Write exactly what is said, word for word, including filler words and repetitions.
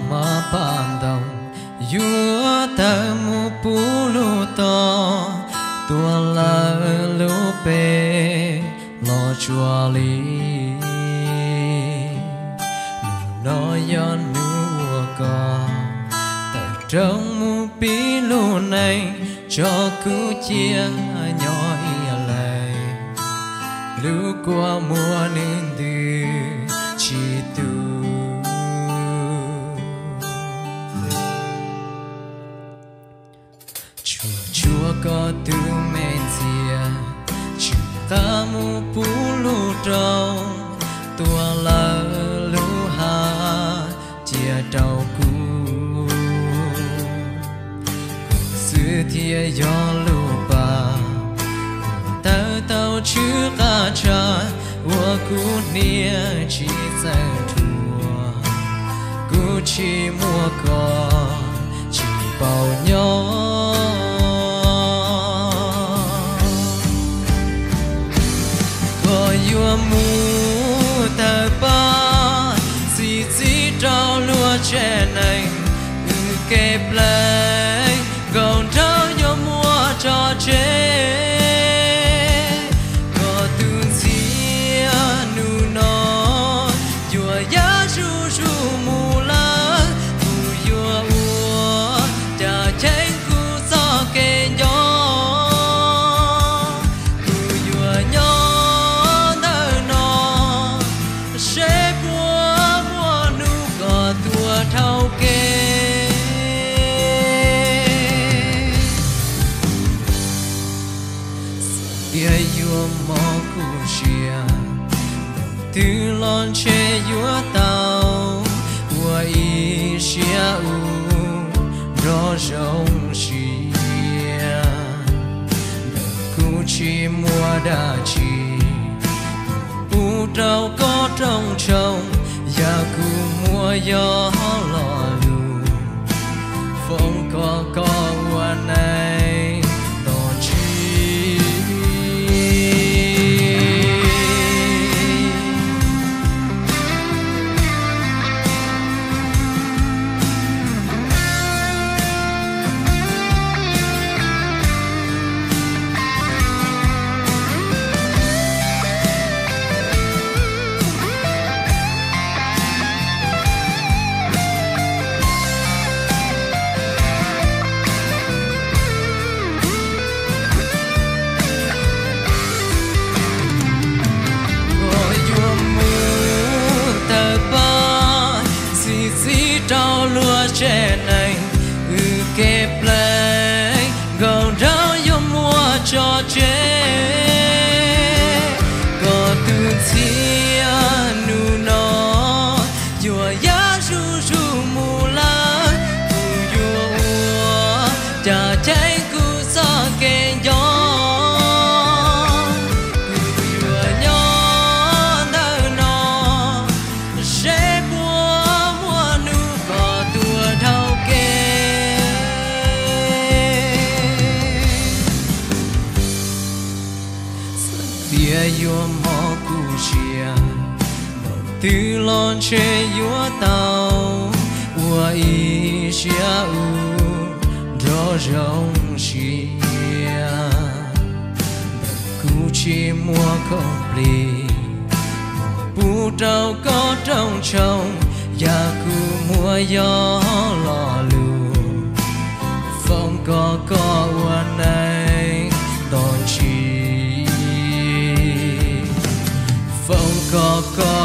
mà bàn đồng yua ta mu pulu to tua la lu pe lo chua li nó yon nu co ta trong mu pi lu này cho cứ chia nhỏ lại lu qua mùa nên từ chỉ tu chùa chùa có từ men zia chùa ta mu pu lu trâu tua la lu ha chia trâu cu sư thia gió lu ba tao tao chưa cả cha我姑娘只在土，姑去莫个去包鸟。我有木的吧，自己找路去来，给不来，广州有莫找去。từ lon che yua tao wa i xia u ro rong xia cu chi mua đa chi u trâu có trong chồng ya cu mua yo lo lu phong có có wa này che này ừ kẹp lại gầu rau yo mua cho che có từ xia nu nó yo ya su su mu la ku yo cha cháy ku sa ke yo yo mo cu xia từ lon che yo tao wa i xia u ro rong xia cu chi mua complete bu trâu có trong chồng ya cu mua yo lo lu phong có có wa này don chi phong có có